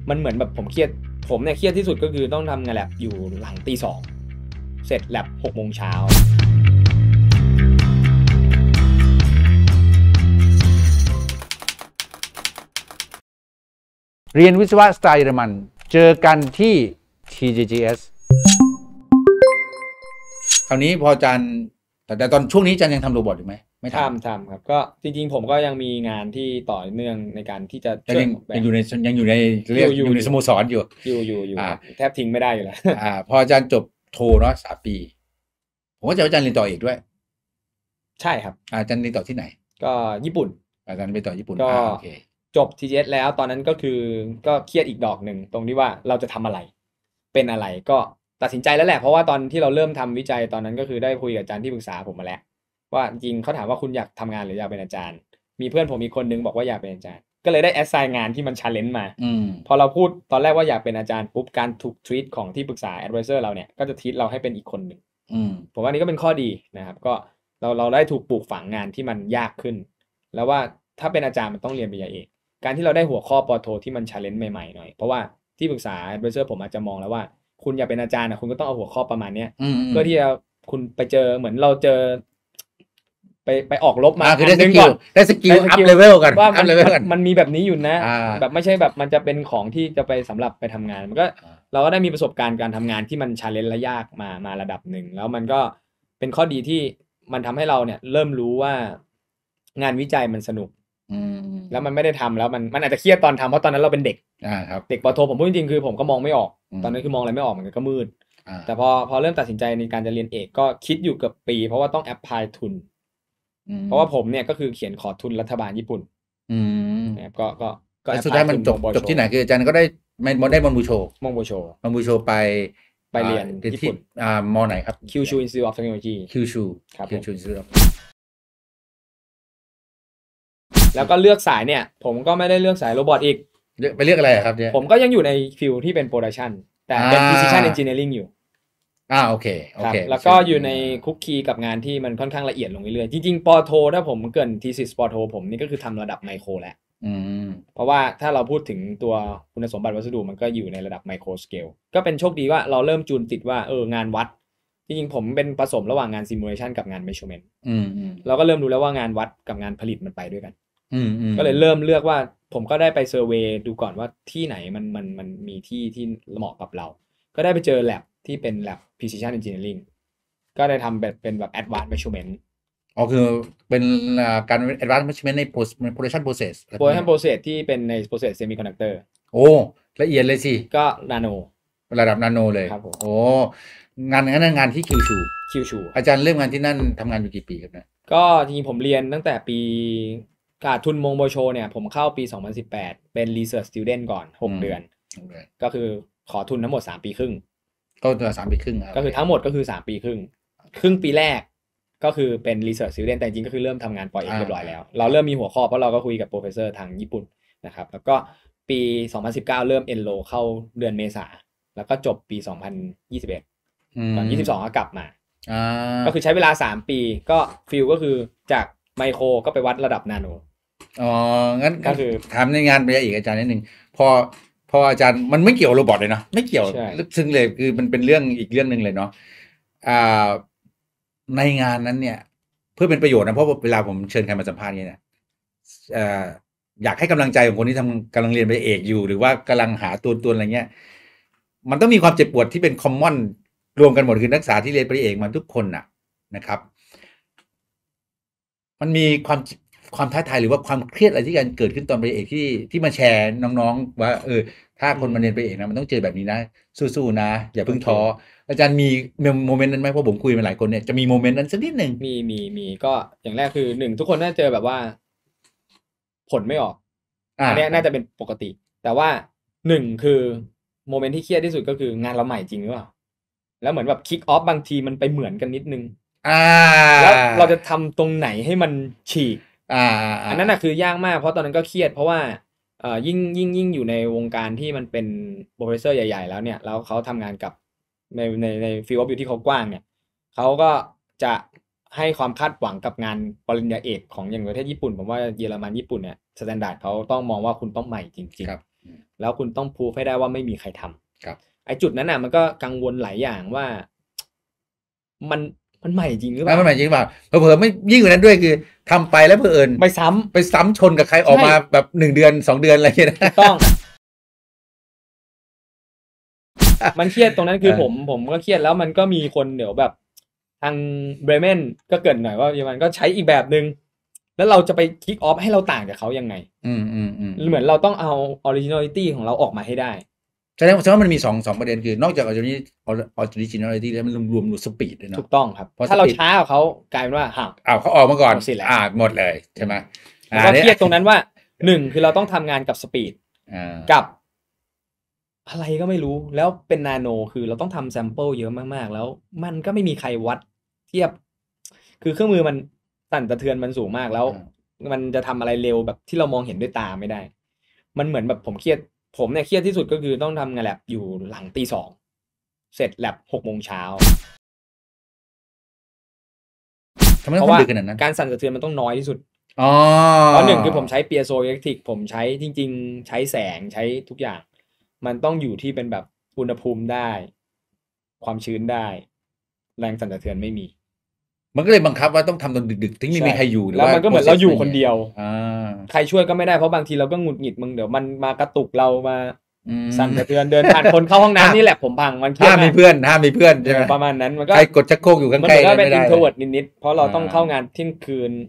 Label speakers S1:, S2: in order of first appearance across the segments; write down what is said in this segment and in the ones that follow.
S1: มันเหมือนแบบผมเครียดผมเนี่ยเครียดที่สุดก็คือต้องทำงานแลบอยู่หลังตี 2เสร็จแลบ6 โมงเช้า
S2: เรียนวิศวะสไตล์เยอรมันเจอกันที่ TGGS คราวนี้พออาจารย์แต่ตอนช่วงนี้อาจารย์ยังทำโรบอทอยู่ไหมไม่ท
S1: ำครับก็จริงๆผมก็ยังมีงานที่ต่อเนื่องในการที่จะ
S2: ยังอยู่ในเรียกอยู่ในสโมสรอยู่
S1: แทบทิ้งไม่ได้อยู่แล้ว
S2: พออาจารย์จบโทเนาะ3 ปีผมก็จะอาจารย์เรียนต่ออีกด้วย
S1: ใช่ครับ
S2: อาจารย์เรียนต่อที่ไหน
S1: ก็ญี่ปุ่น
S2: อาจารย์ไปต่อญี่ปุ่น
S1: ก็จบ TGS แล้วตอนนั้นก็คือก็เครียดอีกดอกหนึ่งตรงที่ว่าเราจะทำอะไรเป็นอะไรก็ตัดสินใจแล้วแหละเพราะว่าตอนที่เราเริ่มทำวิจัยตอนนั้นก็คือได้คุยกับอาจารย์ที่ปรึกษาผมมาแล้วว่าจริงเขาถามว่าคุณอยากทำงานหรืออยากเป็นอาจารย์มีเพื่อนผมอีกคนนึงบอกว่าอยากเป็นอาจารย์ก็เลยได้แอสไซน์งานที่มัน challenge มาพอเราพูดตอนแรกว่าอยากเป็นอาจารย์ปุ๊บการถูกทวีตของที่ปรึกษา advisor เราเนี่ยก็จะทวีตเราให้เป็นอีกคนหนึ่งผมว่านี่ก็เป็นข้อดีนะครับก็เราได้ถูกปลูกฝังงานที่มันยากขึ้นแล้วว่าถ้าเป็นอาจารย์มันต้องเรียนปริญญาเอกการที่เราได้หัวข้อปโทที่มัน challenge ใหม่ๆหน่อยเพราะว่าที่ปรึกษา advisor ผมอาจจะมองแล้วว่าคุณอยากเป็นอาจารย์คุณก็ต้องเอาหัวข้อประมาณนี้เพื่อที่จะคุณไปเจอเหมือนเราเจอไปออกลบมา
S2: คือได้สกิลอัพเลเวลกัน
S1: ว่ามันมีแบบนี้อยู่นะแบบไม่ใช่แบบมันจะเป็นของที่จะไปสำหรับไปทำงานมันก็เราก็ได้มีประสบการณ์การทำงานที่มันชาเลนจ์และยากมาระดับหนึ่งแล้วมันก็เป็นข้อดีที่มันทำให้เราเนี่ยเริ่มรู้ว่างานวิจัยมันสนุกแล้วมันไม่ได้ทำแล้วมันอาจจะเครียดตอนทำเพราะตอนนั้นเราเป็นเด็กเด็กปโทผมพูดจริงๆคือผมก็มองไม่ออกตอนนั้นคือมองอะไรไม่ออกเหมือนกันก็มืดแต่พอเริ่มตัดสินใจในการจะเรียนเอกก็คิดอยู่เกือบปีเพราะว่าต้องแอพพลายทุนเพราะว่าผมเนี่ยก็คือเขียนขอทุนรัฐบาลญี่ปุ่นนะครับก็
S2: สุดท้ายมันจบที่ไหนคืออาจารย์ก็ได้มอนบูโชไป
S1: เรียนญี่ปุ่น
S2: มไหนครับ
S1: Kyushu Institute of Technology
S2: Kyushu
S1: แล้วก็เลือกสายเนี่ยผมก็ไม่ได้เลือกสายโรบอทอีก
S2: ไปเลือกอะไรครับเนี่ย
S1: ผมก็ยังอยู่ในฟิลที่เป็นโปรดักชันแต่เป็น Precision Engineering อยู่
S2: โอเค
S1: แล้วก็อยู่ในคุกคีกับงานที่มันค่อนข้างละเอียดลงเรื่อยๆจริงๆปโทถ้าผมเกินทีซิสปโทผมนี่ก็คือทำระดับไมโครแล้วเพราะว่าถ้าเราพูดถึงตัวคุณสมบัติวัสดุมันก็อยู่ในระดับไมโครสเกลก็เป็นโชคดีว่าเราเริ่มจูนติดว่างานวัดจริงๆผมเป็นผสมระหว่างงานซิมูเลชันกับงานเมชัวร์เมนต์เราก็เริ่มรู้แล้วว่างานวัดกับงานผลิตมันไปด้วยกันก็เลยเริ่มเลือกว่าผมก็ได้ไปเซอร์เวย์ดูก่อนว่าที่ไหนมันมีที่เหมาะกับเราก็ได้ไปเจอ lab ที่เป็น lab precision engineering ก็ได้ทำเป็นแบบ advanced measurement
S2: คือเป็นการ advanced measurement ใน production process
S1: ที่เป็นใน process semiconductor
S2: ละเอียดเลยสิ
S1: ก็นาโน
S2: ระดับนาโนเลย
S1: ครับผม
S2: งานที่คิวชูอาจารย์เริ่มงานที่นั่นทำงานอยู่กี่ปีครับเนี่ย
S1: ก็จริงๆผมเรียนตั้งแต่ปีขาดทุนมงโบโชเนี่ยผมเข้าปี2018เป็น research student ก่อน6 เดือนก็คือขอทุนทั้งหมด3 ปีครึ่ง
S2: ก็3 ปีครึ่ง
S1: ก็คือทั้งหมดก็คือ3 ปีครึ่งปีแรกก็คือเป็น research student แต่จริงก็คือเริ่มทำงานปล่อยเองเรียบร้อยแล้วเราเริ่มมีหัวข้อเพราะเราก็คุยกับ professor ทางญี่ปุ่นนะครับแล้วก็ปี2019เริ่ม enroll เข้าเดือนเมษาแล้วก็จบปี2021ตอน22ก็กลับมาก็คือใช้เวลา3 ปีก็ฟิลก็คือจากไมโครก็ไปวัดระดับนาโน
S2: งั้นก็คือถามในงานไปอีกอาจารย์นิดนึงพออาจารย์มันไม่เกี่ยวโรบอทเลยเนาะไม่เกี่ยวลึกซึ้งเลยคือมันเป็นเรื่องอีกเรื่องนึงเลยเนาะในงานนั้นเนี่ยเพื่อเป็นประโยชน์นะเพราะเวลาผมเชิญใครมาสัมภาษณ์เนี่ยอยากให้กำลังใจของคนที่กำลังเรียนปริญญาเอกอยู่หรือว่ากำลังหาตัวอะไรเงี้ยมันต้องมีความเจ็บปวดที่เป็นคอมมอนรวมกันหมดคือนักศึกษาที่เรียนปริญญาเอกมาทุกคนนะครับมันมีความท้าทายหรือว่าความเครียดอะไรที่เกิดขึ้นตอนปริญญาเอกที่มาแชร์น้องๆว่าถ้าคนมาเรียนปริญญาเอกนะมันต้องเจอแบบนี้นะสู้ๆนะอย่าเพิ่งท้ออาจารย์มีโมเมนต์นั้นไหมเพราะผมคุยมาหลายคนเนี่ยจะมีโมเมนต์นั้นสักนิดนึง
S1: มีก็อย่างแรกคือ1ทุกคนน่าจะเจอแบบว่าผลไม่ออกอันนี้น่าจะเป็นปกติแต่ว่า1คือโมเมนต์ที่เครียดที่สุดก็คืองานเราใหม่จริงหรือเปล่าแล้วเหมือนแบบคิกออฟบางทีมันไปเหมือนกันนิดนึงแล้วเราจะทำตรงไหนให้มันฉีกอันนั้นคือยากมากเพราะตอนนั้นก็เครียดเพราะว่ายิ่งอยู่ในวงการที่มันเป็นโปรเฟสเซอร์ใหญ่ๆแล้วเนี่ยแล้วเขาทำงานกับในฟิลด์ออฟวิวที่เขากว้างเนี่ยเขาก็จะให้ความคาดหวังกับงานปริญญาเอกของอย่างประเทศญี่ปุ่นผมว่าเยอรมันญี่ปุ่นเนี่ยสแตนดาร์ดเขาต้องมองว่าคุณต้องใหม่จริงแล้วคุณต้องพูฟให้ได้ว่าไม่มีใครทำ
S2: ครับ
S1: ไอ้จุดนั้นน่ะมันก็กังวลหลายอย่างว่า มันใหม่จริงหรือเป
S2: ไม่
S1: ล่า
S2: หมายจริงเปล่าเผลอๆไม่ยิ่งกว่านั้นด้วยคือทำไปแล้วเผอิญ
S1: ไม่ซ้ำ
S2: ไปซ้ำชนกับใครออกมาแบบ1 เดือน 2 เดือนอะไรอย่างเงี้ยนะ
S1: ถูกต้อง มันเครียดตรงนั้นคือผมก็เครียดแล้วมันก็มีคนเดี๋ยวแบบทางเบรเมนก็เกรินหน่อยว่ามันก็ใช้อีกแบบหนึ่งแล้วเราจะไปคิกออฟให้เราต่างจากเขายังไง เหมือนเราต้องเอาออริจินอลิตี้ของเราออกมาให้ได้
S2: แสดงว่ามันมี2ประเด็นคือนอกจากออริจินอลิตี้แล้วมันรวมสปีดด้วยเนาะ
S1: ถูกต้องครับ
S2: เพราะ
S1: ถ้าเรา
S2: speed
S1: ช้ากว่าเขากลายเป็นว่าห่าว
S2: เขาออกมาก่อน
S1: หมดสิทธิ์แล้ว
S2: หมดเลยใช่ไหม
S1: แล้วก็เครียดตรงนั้นว่า1คือเราต้องทำงานกับสปีดกับอะไรก็ไม่รู้แล้วเป็นนาโนคือเราต้องทำแซมเปิลเยอะมากๆแล้วมันก็ไม่มีใครวัดเทียบ คือเครื่องมือมันสั่นสะเทือนมันสูงมากแล้ว มันจะทำอะไรเร็วแบบที่เรามองเห็นด้วยตาไม่ได้ มันเหมือนแบบผมเนี่ยเครียดที่สุดก็คือต้องทำงานแลบอยู่หลังตี 2เสร็จแลบ6 โมงเช้า
S2: ทำไม
S1: เพ
S2: ต้อ
S1: ราะ
S2: ง
S1: ว่า
S2: ดึกขนาดนั้น
S1: การสั่นสะเทือนมันต้องน้อยที่สุด
S2: อ๋อ
S1: เพราะ1คือผมใช้เปียโซอิเล็กทริกผมใช้จริงๆใช้แสงใช้ทุกอย่าง มันต้องอยู่ที่เป็นแบบอุณหภูมิได้ ความชื้นได้ แรงสั่นสะเทือนไม่มี
S2: มันก็เลยบังคับว่าต้องทำตอนดึกๆที่ไม่มีใครอยู่หรือ
S1: แล้ว
S2: ว่า
S1: มันก็เหมือนเราอยู่คนเดียว ใครช่วยก็ไม่ได้เพราะบางทีเราก็หงุดหงิดมึงเดี๋ยวมันมากระตุกเรามาสั่นสะเทือนเดินผ่านคนเข้าห้องน้ำนี่แหละผมพังมันเครียด
S2: ห้ามมีเพื่อนใช่ไหม
S1: ประมาณนั้นมันก็
S2: ใครกดชักโครกอยู่ข้าง
S1: มัน
S2: ใกล้
S1: ก็เป็น
S2: ไม่ได้
S1: introvert นิดๆเพราะเราต้องเข้างานเที่ยงคืน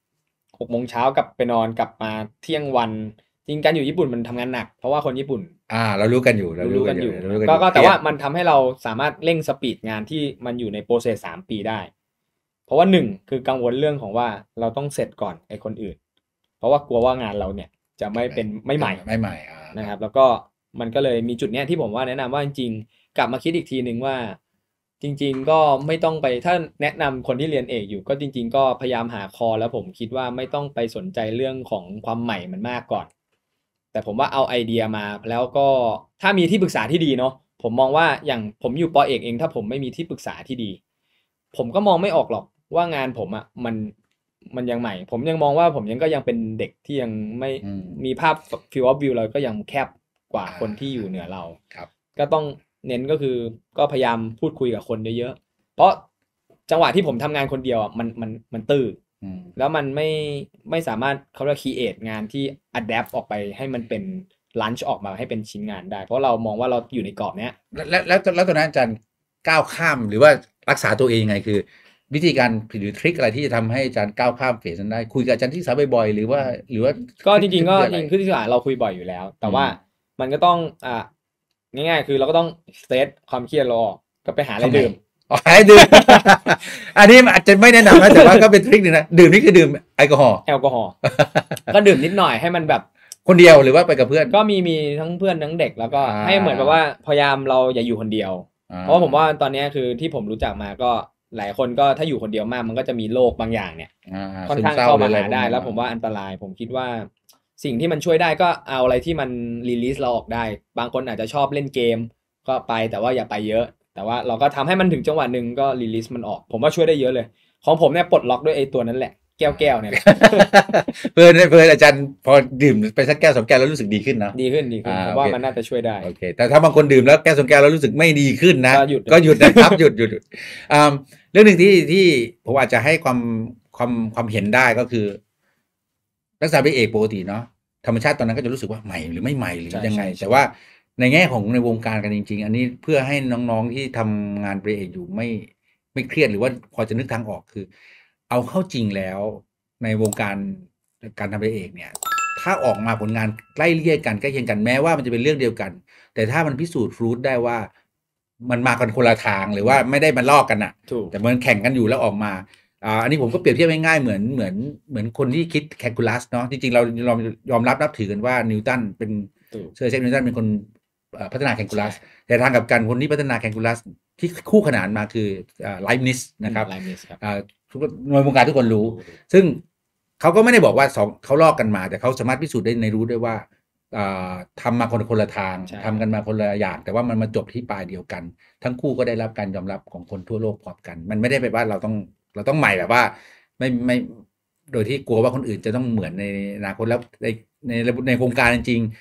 S1: 6 โมงเช้ากลับไปนอนกลับมาเที่ยงวันจริงการอยู่ญี่ปุ่นมันทำงานหนักเพราะว่าคนญี่ปุ่น
S2: เรารู้กันอยู่
S1: รู้กันอยู่ก็แต่ว่ามันทำให้เราสามารถเร่งสปีดงานที่มันอยู่ในโปรเซส3 ปีได้ เพราะว่า1คือกังวลเรื่องของว่าเราต้องเสร็จก่อนไอ้คนอื่น เพราะว่ากลัวว่างานเราเนี่ยจะไม่ใหม่นะครับแล้วก็มันก็เลยมีจุดเนี้ยที่ผมว่าแนะนำว่าจริงๆกลับมาคิดอีกทีนึงว่าจริงๆก็ไม่ต้องไปถ้าแนะนำคนที่เรียนเอกอยู่ก็จริงๆก็พยายามหาคอแล้วผมคิดว่าไม่ต้องไปสนใจเรื่องของความใหม่มันมากก่อน แต่ผมว่าเอาไอเดียมาแล้วก็ถ้ามีที่ปรึกษาที่ดีเนาะผมมองว่าอย่างผมอยู่ปอเอกเองถ้าผมไม่มีที่ปรึกษาที่ดีผมก็มองไม่ออกหรอกว่างานผมมันยังใหม่ผมยังมองว่าผมยังเป็นเด็กที่ยังไม่มีภาพ field of view เราก็ยังแคบกว่าคนที่อยู่เหนือเราก็ต้องเน้นก็คือก็พยายามพูดคุยกับคนเยอะๆเพราะจังหวะที่ผมทำงานคนเดียวมันตื้อแล้วมันไม่สามารถเขาเรียก create งานที่ adapt ออกไปให้มันเป็น launch ออกมาให้เป็นชิ้นงานได้เพราะเรามองว่าเราอยู่ในกรอบเนี้ย
S2: แล้วตอนนั้นอาจารย์ก้าวข้ามหรือว่ารักษาตัวเองยังไงคือวิธีการหรือทริคอะไรที่จะทำให้อาจารย์ก้าวข้ามเฟสนั้นได้คุยกับอาจารย์ที่สาบ่อยๆหรือว่า
S1: ก็จริงๆก็จริงคือที่เราคุยบ่อยอยู่แล้วแต่ว่ามันก็ต้องง่ายๆคือเราก็ต้องเซตความเครียดเราออกก็ไปหาอะไรดื่ม
S2: ให้ดื่ม อันนี้อาจจะไม่แนะนำนะแต่ว่าก็เป็นทริคนึงนะดื่มนี่คือดื่มแอลกอฮอล์
S1: ก็ดื่มนิดหน่อยให้มันแบบ
S2: คนเดียวหรือว่าไปกับเพื่อน
S1: ก็มีทั้งเพื่อนทั้งเด็กแล้วก็ให้เหมือนแบบว่าพยายามเราอย่าอยู่คนเดียวเพราะผมว่าตอนนี้คือที่ผมรู้จักมาก็หลายคนก็ถ้าอยู่คนเดียวมากมันก็จะมีโรคบางอย่างเนี่ยค่อนข้างเข้ามาหาได้แล้วผมว่าอันตรายผมคิดว่าสิ่งที่มันช่วยได้ก็เอาอะไรที่มันรีลีสเราออกได้บางคนอาจจะชอบเล่นเกมก็ไปแต่ว่าอย่าไปเยอะแต่ว่าเราก็ทำให้มันถึงจังหวะหนึ่งก็รีลีสมันออกผมว่าช่วยได้เยอะเลยของผมเนี่ยปลดล็อกด้วยไอ้ตัวนั้นแหละแก้วเนี่ย
S2: เพื่อนอาจารย์พอดื่มไปสักแก้ว2 แก้วแล้วรู้สึกดีขึ้นนะ
S1: ดีขึ้นผมว่ามันน่าจะช่วยได้
S2: โอเคแต่ถ้าบางคนดื่มแล้วแก้ว2 แก้วแล้วรู้สึกไม่ดีขึ้นนะก็หยุดนะครับหยุดเรื่องหนึ่งที่ผมอาจจะให้ความเห็นได้ก็คือนักศึกษาปริญญาเอกปกติเนาะธรรมชาติตอนนั้นก็จะรู้สึกว่าใหม่หรือไม่ใหม่หรือยังไงแต่ว่าในแง่ของในวงการกันจริงๆอันนี้เพื่อให้น้องๆที่ทำงานปริญญาเอกอยู่ไม่เครียดหรือว่าพอจะนึกทางออกคือเอาเข้าจริงแล้วในวงการทำปริญญาเอกเนี่ยถ้าออกมาผลงานใกล้เคียงกันแม้ว่ามันจะเป็นเรื่องเดียวกันแต่ถ้ามันพิสูจน์รูทได้ว่ามันมากันคนละทางหรือว่าไม่ได้มาลอกกันอ่ะแต่มันแข่งกันอยู่แล้วออกมาอันนี้ผมก็เปรียบเทียบง่ายๆเหมือนคนที่คิดแคลคูลัสเนาะจริงๆเรายอมรับนับถือกันว่านิวตันเป็นเซอร์ไอแซคนิวตันเป็นคนพัฒนาแคลคูลัสแต่ทางกับกันคนที่พัฒนาแคลคูลัสที่คู่ขนานมาคือไลฟ์นิสนะครับในวงการทุกคนรู้ซึ่งเขาก็ไม่ได้บอกว่าเขาลอกกันมาแต่เขาสามารถพิสูจน์ได้ในรู้ด้วยว่าทำมาคนละทางทำกันมาคนละอย่างแต่ว่ามันมาจบที่ปลายเดียวกันทั้งคู่ก็ได้รับการยอมรับของคนทั่วโลกพร้อมกันมันไม่ได้แปลว่าเราต้องใหม่แบบว่าไม่โดยที่กลัวว่าคนอื่นจะต้องเหมือนในอนาคตแล้วในโครงการจริง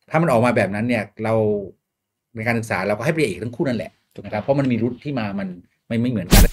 S2: ถ้ามันออกมาแบบนั้นเนี่ยเราในการศึกษาเราก็ให้ปริญญาเอกทั้งคู่นั่นแหละนะครับเพราะมันมีรุทที่มามันไม่เหมือนกัน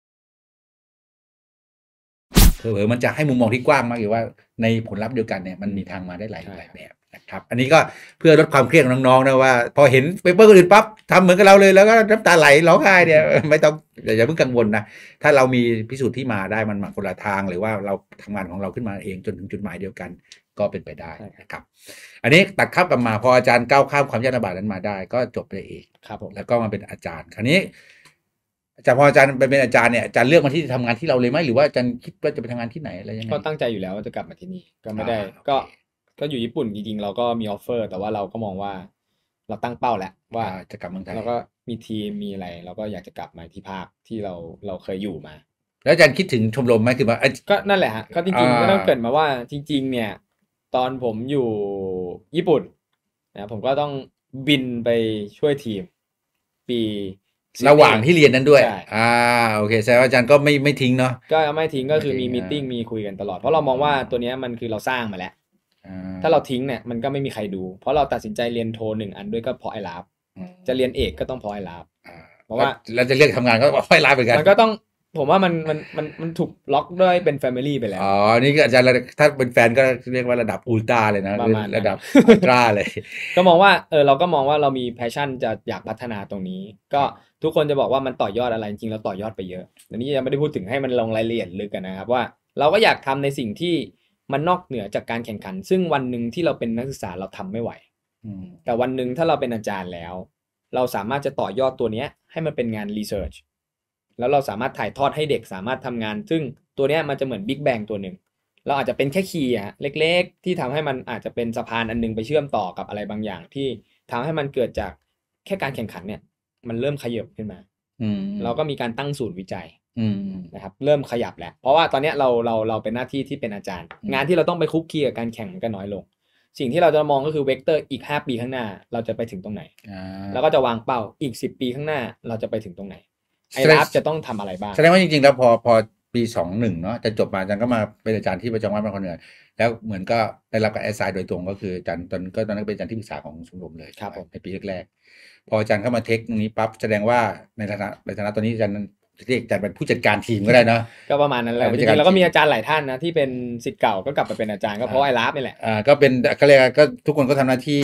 S2: เผลอๆมันจะให้มุมมองที่กว้างมากเลยว่าในผลลัพธ์เดียวกันเนี่ยมันมีทางมาได้หลายแบบนะครับอันนี้ก็เพื่อลดความเครียดของน้องๆนะว่าพอเห็นเปเปอร์คนอื่นปั๊บทำเหมือนกับเราเลยแล้วก็น้ำตาไหลร้องไห้เนี่ยไม่ต้องอย่าเพิ่งกังวลนะถ้าเรามีพิสูจน์ที่มาได้มันมาคนละทางหรือว่าเราทำงานของเราขึ้นมาเองจนถึงจุดหมายเดียวกันก็เป็นไปได้นะครับอันนี้ตัดข้ามกลับมาพออาจารย์ก้าวข้ามความยากลำบากนั้นมาได้ก็จบไปเอง
S1: ครับผม
S2: แล้วก็มาเป็นอาจารย์คราวนี้อาจารย์พออาจารย์เป็นอาจารย์เนี่ยอาจารย์เลือกมาที่จะทำงานที่เราเลยไหมหรือว่าอาจารย์คิดว่าจะไปทำงานที่ไหนอะไรยังไง
S1: ก็ตั้งใจอยู่แล้วว่าจะกลับมาที่นี่ก็ไม่ได้
S2: โอเค
S1: ก็อยู่ญี่ปุ่นจริงๆเราก็มีออฟเฟอร์ แต่ว่าเราก็มองว่าเราตั้งเป้าแล้วว่า
S2: จะกลับเมืองไทย
S1: เราก็มีทีมมีอะไรเราก็อยากจะกลับมาที่ภาคที่เราเคยอยู่มา
S2: แล้วอาจารย์คิดถึงชมรมไหมคือว่า
S1: ก็นั่นแหละฮะก็จริงๆก็ต้องเกริดมาว่าจริง ๆ เนี่ย ตอนผมอยู่ญี่ปุ่นนะผมก็ต้องบินไปช่วยทีมปี
S2: ระหว่างที่เรียนนั้นด้วย
S1: ใช่
S2: โอเคแสดงว่าอาจารย์ก็ไม่ทิ้งเนาะ
S1: ก็ไม่ทิ้งก็คือมี
S2: ไม่ทิ้ง
S1: มีตติ้งมีคุยกันตลอดเพราะเรามองว่าตัวเนี้ยมันคือเราสร้างมาแล้ว
S2: อ่
S1: ถ้าเราทิ้งเนี่ยมันก็ไม่มีใครดู เพราะเราตัดสินใจเรียนโท1อันด้วยก็เพราะไอ้ลาฟจะเรียนเอกก็ต้องเพราะไอ้ลาฟ เพราะว่า
S2: เราจะเรียกทำงานก็ค่อยลาเหมือนกัน
S1: มันก็ต้องผมว่ามันถูกล็อกด้วยเป็นแฟมิลี่ไปแล้ว
S2: นี่ก็อาจารย์ถ้าเป็นแฟนก็เรียกว่าระดับอุลตร้าเลยนะ
S1: ประมาณนั้น
S2: ระดับอัลตร้าเลย
S1: ก็มองว่าเราก็มองว่าเรามีแพชชั่นจะอยากพัฒนาตรงนี้ ก็ทุกคนจะบอกว่ามันต่อยอดอะไรจริงๆเราต่อยอดไปเยอะอันนี้ยังไม่ได้พูดถึงให้มันลงรายละเอียดลึกกันนะครับว่าเราก็อยากทำในสิ่งที่มันนอกเหนือจากการแข่งขัน ซึ่งวันหนึ่งที่เราเป็นนักศึกษาเราทำไม่ไหว แต่วันหนึ่งถ้าเราเป็นอาจารย์แล้ว เราสามารถจะต่อยอดตัวเนี้ยให้มันเป็นงานรีเสิร์ชแล้วเราสามารถถ่ายทอดให้เด็กสามารถทำงาน ซึ่งตัวเนี้ยมันจะเหมือนบิ๊กแบงตัวหนึ่งเราอาจจะเป็นแค่คีย์เล็กๆที่ทำให้มันอาจจะเป็นสะพานอันนึงไปเชื่อมต่อกับอะไรบางอย่างที่ทำให้มันเกิดจากแค่การแข่งขันเนี่ยมันเริ่มขยับขึ้นมาเราก็มีการตั้งศูนย์วิจัยนะครับเริ่มขยับแล้วเพราะว่าตอนนี้เราเป็นหน้าที่ที่เป็นอาจารย์ งานที่เราต้องไปคุกคีกับการแข่งมันก็น้อยลงสิ่งที่เราจะมองก็คือเวกเตอร์อีก5ปีข้างหน้าเราจะไปถึงตรงไหนแล้วก็จะวางเป้าอีก10ปีข้างหน้าเราจะไปถึงตรงไหนไอ้รับจะต้องทำอะไรบ้าง
S2: แสดงว่าจริงๆแล้วพอปี21เนาะจะจบมาอาจารย์ก็มาเป็นอาจารย์ที่ประจำวัดบางคนเหนือแล้วเหมือนก็ได้รับการแอสไซน์โดยตรงก็คืออาจารย์ตอนนั้นเป็นอาจารย์ที่ปรึกษาของชมรมเลยครับในปีแรกๆพออาจารย์เข้ามาเทคตรงนี้ปั๊บแสดงว่าในฐานะตอนนี้อาจารย์เรียกอาจารย์เป็นผู้จัดการทีมก็ได้เนาะ
S1: ก็ประมาณนั้นแหละจริงๆแล้วก็มีอาจารย์หลายท่านนะที่เป็นศิษย์เก่าก็กลับมาเป็นอาจารย์ก็เพราะไอ้รับนี่แหละ
S2: ก็เป็นเขาเรียกก็ทุกคนก็ทำหน้าที่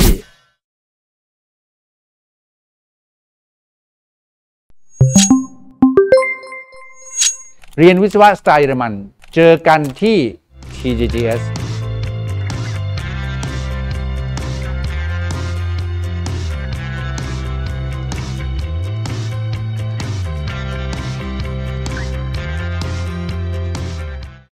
S2: เรียนวิศวะสไตล์เยอรมันเจอกันที่ TGGS